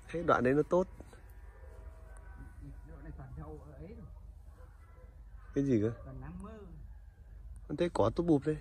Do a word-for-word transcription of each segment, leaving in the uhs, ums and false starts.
Thế đoạn đấy nó tốt. Cái gì cơ? Con thấy có tốt bụp đây.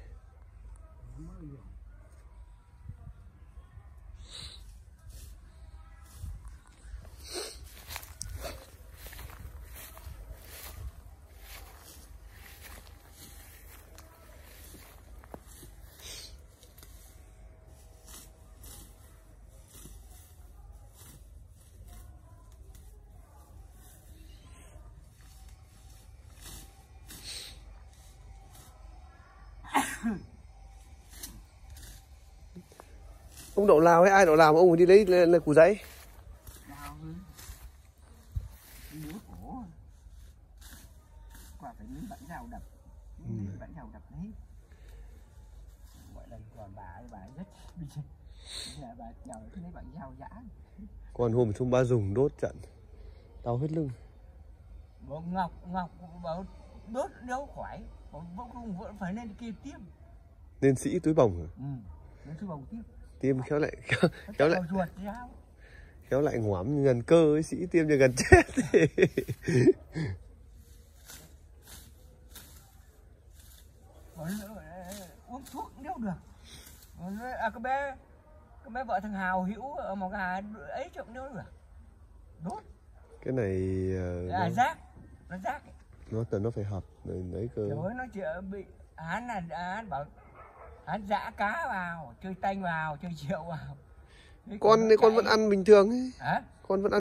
Ông đậu Lào hay ai đậu Lào mà ông phải đi lấy là, là củ giấy? Quả phải miếng bánh rào đập, ừ. bánh rào đập đấy. Gọi là còn bà ấy, bà ấy rất bây giờ bà chào cái lấy bánh rào dã. Còn hôm chúng ba dùng đốt trận, đau hết lưng. Bố Ngọc Ngọc bảo đốt đâu khỏi, bố không vẫn phải nên kia tiêm. Nên sĩ túi bồng hả? Ừ, nên túi bồng tiêm. Tiêm khéo lại khéo, khéo lại ruột sao? Khéo lại ngoám gần cơ ấy, sĩ tiêm cho gần chết. Uống thuốc cũng đâu được. À, cái bé cái bé vợ thằng Hào Hữu ở một gà ấy trộm đâu được. Đốt. Cái này uh, à, nó, rác, nó rác. Nó là nó phải hợp đấy cơ. Trời ơi, nó chỉ bị hắn là hắn bảo hắn dã cá vào, chơi tanh vào, chơi rượu vào. Con con vẫn ăn bình thường ấy. Hả? Con vẫn ăn